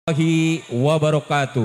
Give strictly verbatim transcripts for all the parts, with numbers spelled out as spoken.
Warahmatullahi wabarakatuh.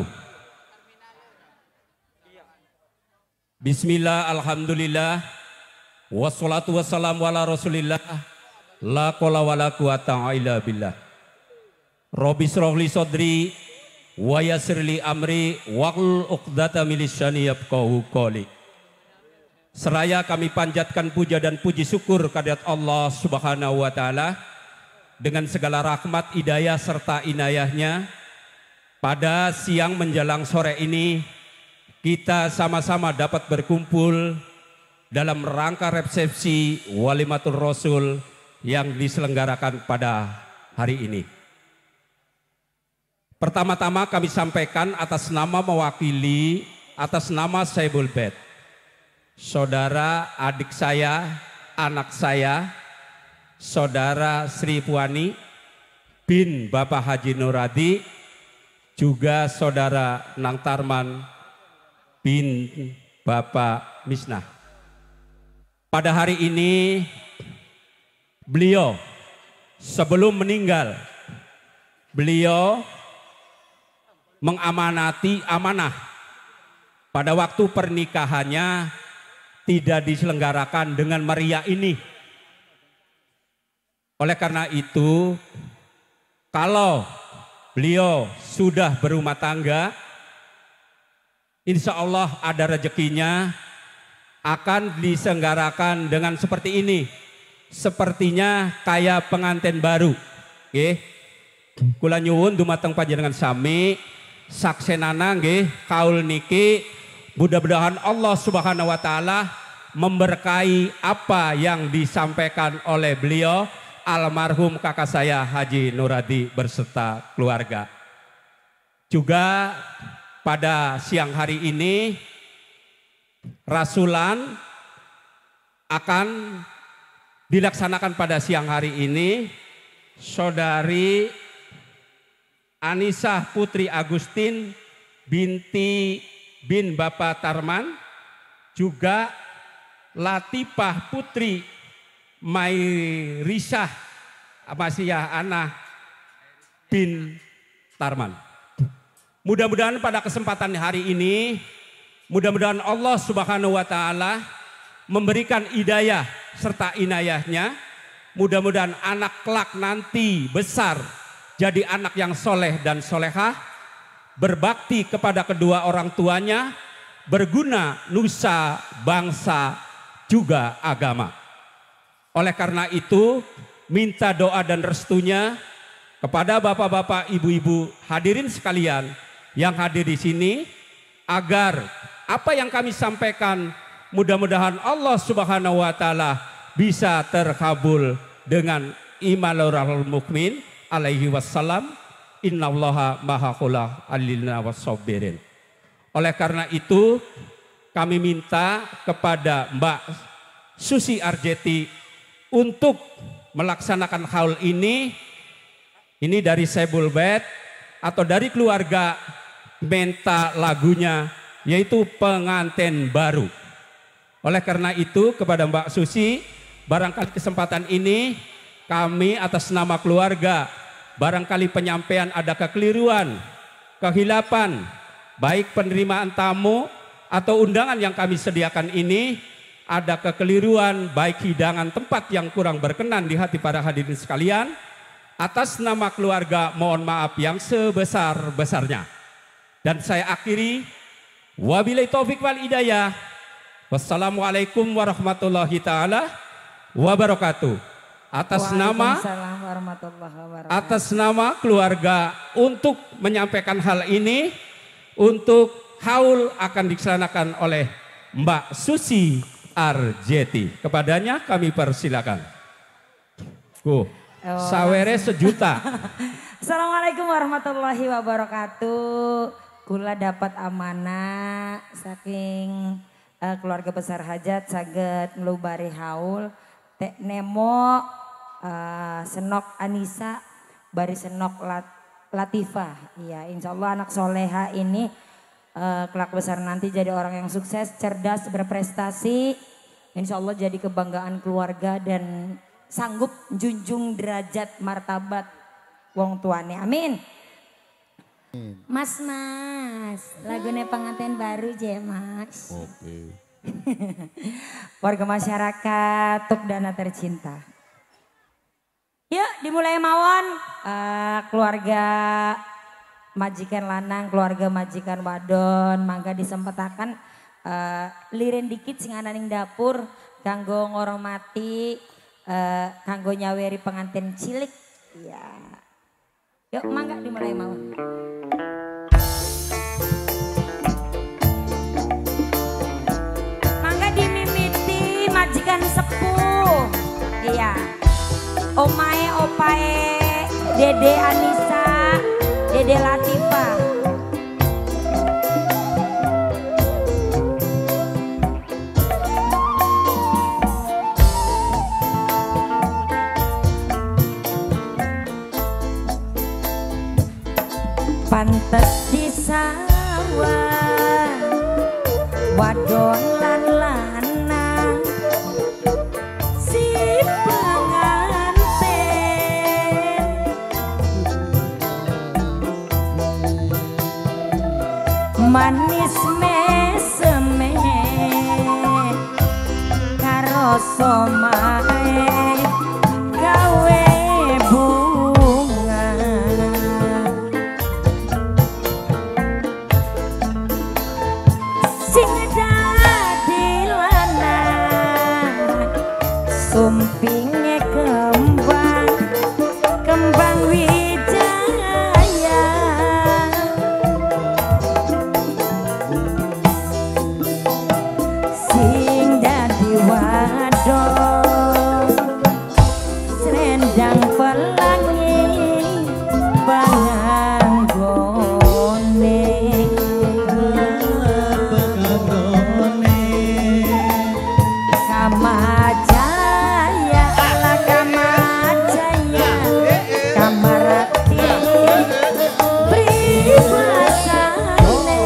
Bismillah, alhamdulillah, wassalatu wassalamu ala rasulillah, la qola wa la quwata illa billah. Rabbi shrahli sodri, wa yassirli amri, wahlul uqdata min lisani yafqahu qawli. Seraya kami panjatkan puja dan puji syukur kehadirat Allah Subhanahu wa taala dengan segala rahmat, hidayah serta inayahnya. Pada siang menjelang sore ini kita sama-sama dapat berkumpul dalam rangka resepsi Walimatul Rasul yang diselenggarakan pada hari ini. Pertama-tama kami sampaikan atas nama mewakili, atas nama Saibul Bait, saudara adik saya, anak saya, saudara Sri Puani bin Bapak Haji Nuradi, juga saudara Nang Tarman bin Bapak Misnah. Pada hari ini beliau sebelum meninggal, beliau mengamanati amanah pada waktu pernikahannya tidak diselenggarakan dengan meriah ini. Oleh karena itu, kalau beliau sudah berumah tangga, insya Allah ada rezekinya akan diselenggarakan dengan seperti ini. Sepertinya kayak pengantin baru. Nggih. Kula nyuwun dumateng panjenengan sami saksenana nggih kaul niki, mudah-mudahan Allah Subhanahu wa taala memberkahi apa yang disampaikan oleh beliau almarhum kakak saya Haji Nuradi berserta keluarga. Juga pada siang hari ini rasulan akan dilaksanakan pada siang hari ini. Saudari Anisah Putri Agustin binti bin Bapak Tarman, juga Latifah Putri Mairisah Amasiyah Ana bin Tarman. Mudah-mudahan pada kesempatan hari ini, mudah-mudahan Allah Subhanahu wa taala memberikan hidayah serta inayahnya. Mudah-mudahan anak kelak nanti besar jadi anak yang soleh dan solehah, berbakti kepada kedua orang tuanya, berguna nusa, bangsa, juga agama. Oleh karena itu, minta doa dan restunya kepada bapak-bapak, ibu-ibu, hadirin sekalian yang hadir di sini, agar apa yang kami sampaikan mudah-mudahan Allah Subhanahu wa taala bisa terkabul dengan imanul mukmin alaihi wassalam, innallaha maha khulah alilna wassabirin. Oleh karena itu, kami minta kepada Mbak Susi Arjeti untuk melaksanakan hal ini, ini dari Saibul Bait atau dari keluarga minta lagunya, yaitu pengantin baru. Oleh karena itu kepada Mbak Susi, barangkali kesempatan ini kami atas nama keluarga, barangkali penyampaian ada kekeliruan, kehilapan, baik penerimaan tamu atau undangan yang kami sediakan ini, ada kekeliruan baik hidangan tempat yang kurang berkenan di hati para hadirin sekalian, atas nama keluarga mohon maaf yang sebesar-besarnya. Dan saya akhiri, wabillahi taufik wal hidayah, wassalamualaikum warahmatullahi taala wabarakatuh. Atas nama atas nama keluarga untuk menyampaikan hal ini, untuk haul akan dilaksanakan oleh Mbak Susi Arjeti. Kepadanya kami persilakan. Go. Sawere sejuta. Assalamualaikum warahmatullahi wabarakatuh. Kula dapat amanah saking uh, keluarga besar hajat saged nglubari haul Tek Nemo, uh, Senok Anissa, bari Senok Lat, Latifah. Iya, insya Allah anak soleha ini Uh, kelak besar nanti jadi orang yang sukses, cerdas, berprestasi. Insya Allah jadi kebanggaan keluarga dan sanggup junjung derajat martabat wong tuane. Amin. Mas Mas, lagunya pengantin baru je Mas. Oke. Warga masyarakat Tuk Dana tercinta. Yuk dimulai mawon uh, keluarga majikan lanang, keluarga majikan wadon, mangga disempetakan uh, lirin dikit sing ana ning dapur kanggo ngormati uh, kanggo nyaweri pengantin cilik. Iya. Yuk mangga dimulai mawon. Mangga dimimiti majikan sepuh. Iya. Omae opae Dede Anissa, Dede Latifah. Pantes di sawah wadon lan lanang si pengantin manis meseme karo somae gawe bunga sing dadi lanang sumpinge kembang kembang wijaya sing dadi wadon selendang pelangi panganggone Kamajaya ala Kamajaya Kamarati pribasane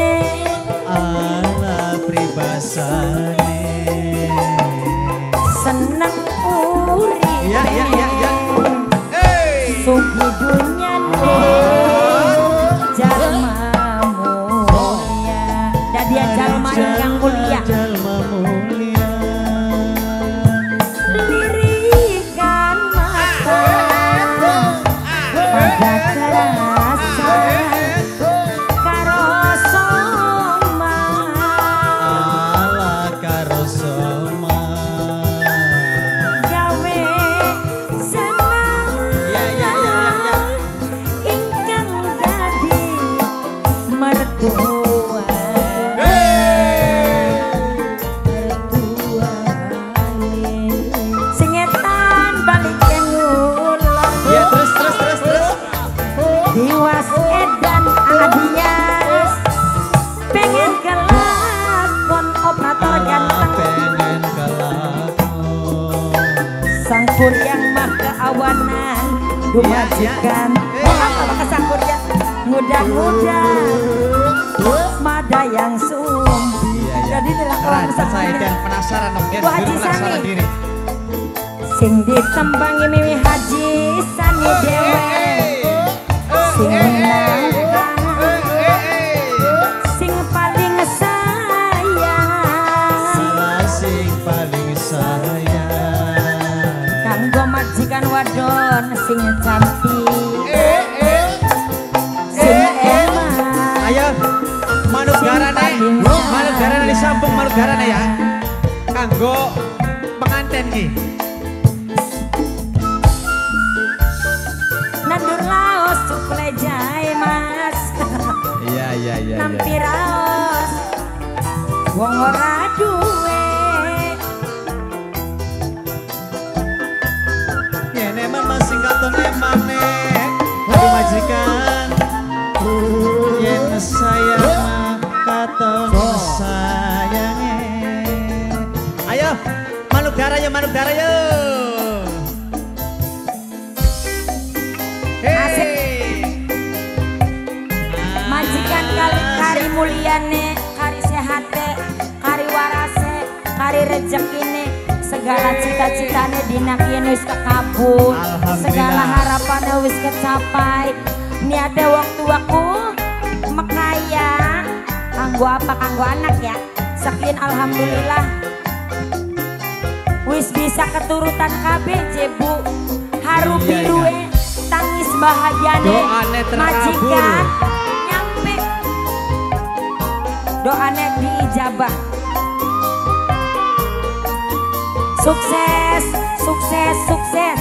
ala pribasane seneng uripe ya ya ya ya hey sugi dunyane jalma mulia dadia jalma ingkang mulia jalma mulia lirikan mata pada kerasa karo soma ala karosoma gawe senang ya ya ya ya ya ingkang dadi mertua singetan balik yang ngulon ya terus terus terus terus Diwas edan adias pengen kelakon operator ganteng pengen kelakon sang kuryang mah keawanan dumajikan Ya, ya. oh apa ke sang kuryang muda-muda mada yang sumbi Iya, iya. jadi tidak Rasa saya dan penasaran dong guys, Bu Haji juru penasaran Sani. diri. sing ditembangi Mimi Haji Sani Dewe sing menangkan sing paling sayang Sing paling sayang kanggo majikan wadon sing cantik sing emang ayo manuk garane manuk garane disambung manuk garane ya kanggo pengantin ki nandur laos cukle jae mas iya iya iya nampi raos wong ora duwe yen emang masing katon emane aduh majikan yen sayang mah katon sayange ayo manuk dara ya manuk dara yo Asik. majikan kali kari muliane kari sehate kari warase kari rezekine segala cita-citane dina kieu wis kekabul Alhamdulillah. segala harapane wis kecapai niate waktu-waktu kanggo apa kanggo anak ya. Sekian alhamdulillah. Wis bisa keturutan K B J Bu. Haru Iya, biru iya. tangis bahagiane. Doane terkabul. Majikan nyampe. Doane diijabah. Sukses, sukses, sukses.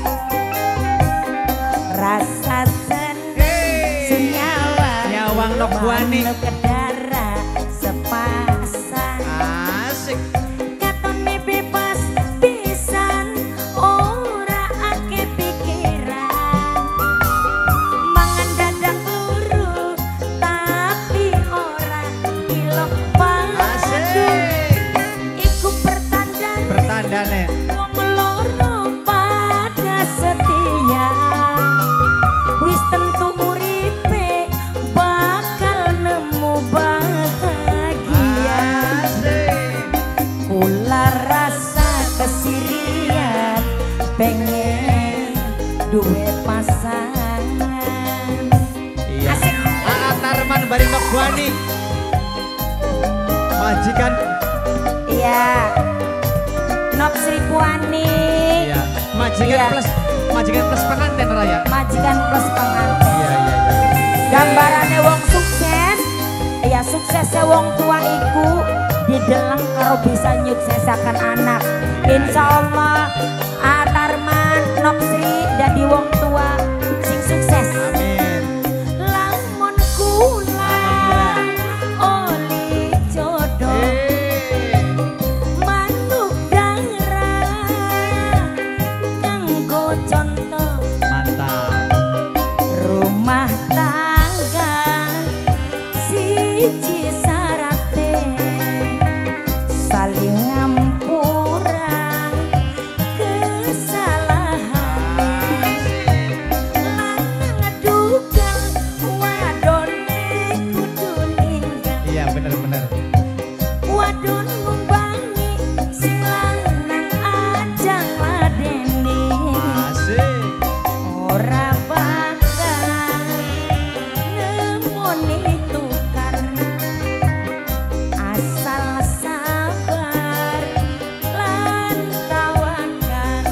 Rasa senang senyawa Nyawang nok buani. manuk kedara sepasang. Asik. Katone bebas pisan ora ake pikiran. Mangan dadang luru tapi ora ilok padu. Asik. Iku pertanda Pertandane. wong loro pada setia. Wis tentu uripe bakal nemu bahagia. Asik. Kula rasa kesirian pengen duwe pasangan. Iya. Asik. Aa Tarman bari nok buani. Majikan. Iya. Nok Sri Puani. Iya. Majikan Iya. plus majikan plus pengantin raya. Majikan plus pengantin. Iya iya iya. Gambarane wong sukses, ya suksesnya wong tua iku dideleng karo bisa nyuksesakan anak. Insya Allah Atarman Noksri dadi wong tua sing sukses. Amin. Lamun kula oli jodoh Eh. manuk darah kanggo contoh Mantap. rumah tangga siji sarate saling ngampura kesalahan lanang ngedugal wadone kudu ninggal Iya bener-bener. wadon ngumbangi sing lanang aja ngladeni Asik. ora bakal nemoni tukar asal sabar lan tawakan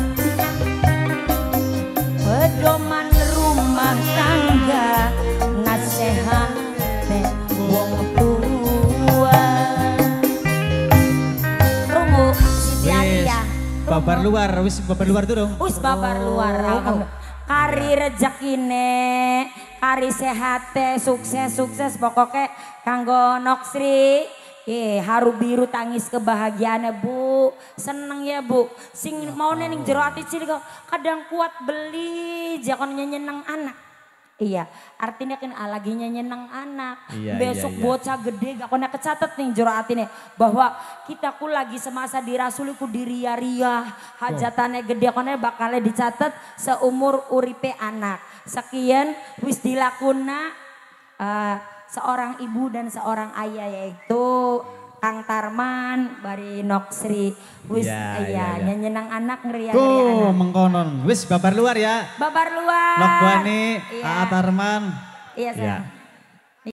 pedoman rumah tangga nasehate wong tua rungu Siti Wis. Aliyah Babar luar, wis babar luar tuh dong. Us babar luar. Alhamdulillah. Kari rezekine, kari sehate, sukses sukses pokoknya kanggo Noksri. Eh haru biru tangis kebahagiaannya Bu. Seneng ya Bu. Sing mau ning jero ati cilik kok kadang kuat beli jakon nyeneng anak. Iya, artinya kan lagi nyeneng anak. Iya, Besok iya, iya. bocah gede gak kena kecatet nih jero atine bahwa kita ku lagi semasa dirasuli ku diria-ria hajatane gede kone bakalnya dicatat seumur uripe anak. Sekian wis dilakuna eh, seorang ibu dan seorang ayah yaitu Kang Tarman bari Noksri wis Iya, iya, iya, iya. nyeneng anak ngeria-ngeria Tuh anak. mengkonon. Wis babar luar ya. Babar luar. Nok Buani, Iya. Aa Tarman. Iya, Iya. Sa.